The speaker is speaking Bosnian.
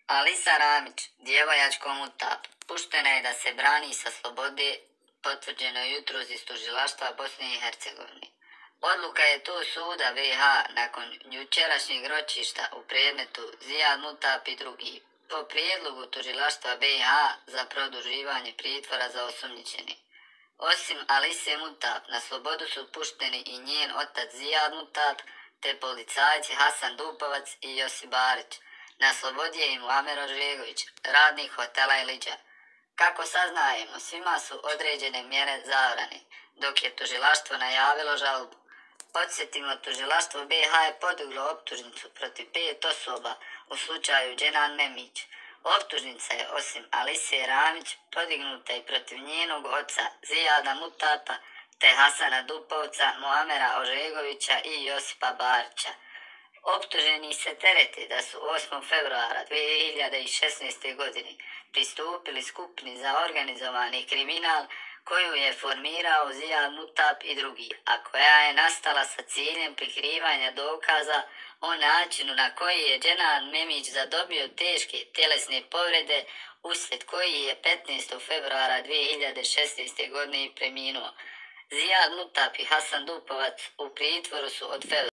Alisa Ramić, djevojačko Mutap, puštena je da se brani sa slobode, potvrđeno je jutros iz tužilaštva Bosne i Hercegovine. Odluka je to suda BiH nakon jučerašnjeg ročišta u predmetu Zijad Mutap i drugi, po prijedlogu tužilaštva BiH za produživanje pritvora za osumnjičene. Osim Alise Mutap, na slobodu su pušteni i njen otac Zijad Mutap, te policajci Hasan Dupovac i Josip Barić. Na slobodi je i Muamer Ožegović, radnik hotela Iliđa. Kako saznajemo, svima su određene mjere zabrane, dok je tužilaštvo najavilo žalbu. Podsjetimo, tužilaštvo BiH je podiglo optužnicu protiv 5 osoba u slučaju Dženan Memić. Optužnica je, osim Alise Ramić, podignuta i protiv njenog oca Zijada Mutapa, te Hasana Dupovca, Muamera Ožegovića i Josipa Barića. Optuženi se terete da su 8. februara 2016. godine pristupili skupini za organizovani kriminal koju je formirao Zijad Mutap i drugi, a koja je nastala sa ciljem prikrivanja dokaza o načinu na koji je Dženan Memić zadobio teške tjelesne povrede, uslijed koji je 15. februara 2016. godine preminuo. Zijad Mutap i Hasan Dupovac u pritvoru su od februara